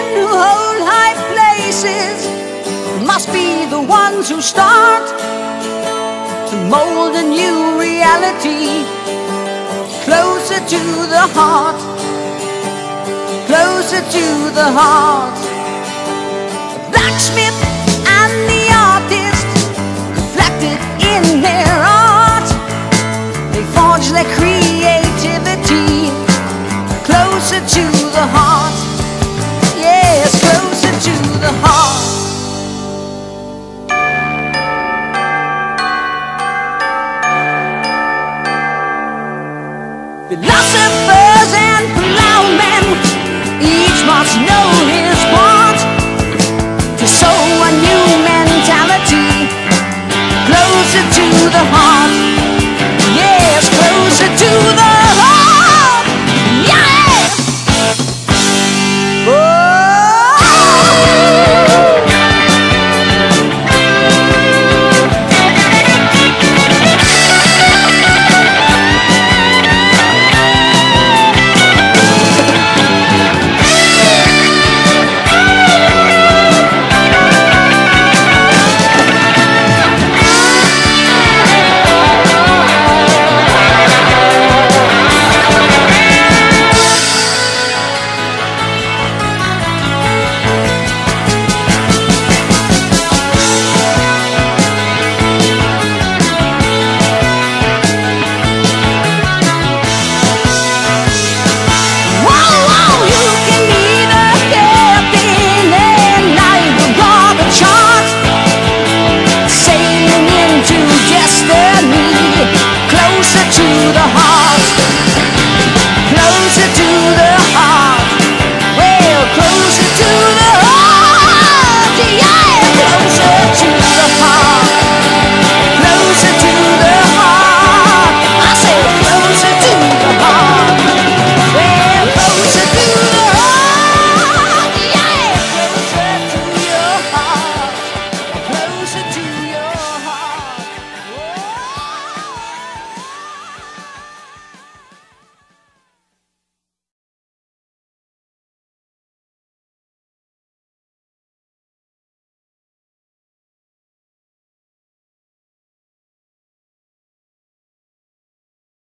men who hold high places must be the ones who start to mold a new reality, closer to the heart, closer to the heart. The blacksmith and the artist, reflected in their art, they forge their creativity closer to the heart. Yes, closer to the heart. Philosophers and plowmen, each must know his part.